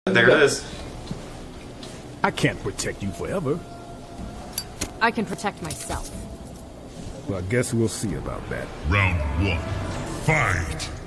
There it is. I can't protect you forever. I can protect myself. Well, I guess we'll see about that. Round 1. Fight!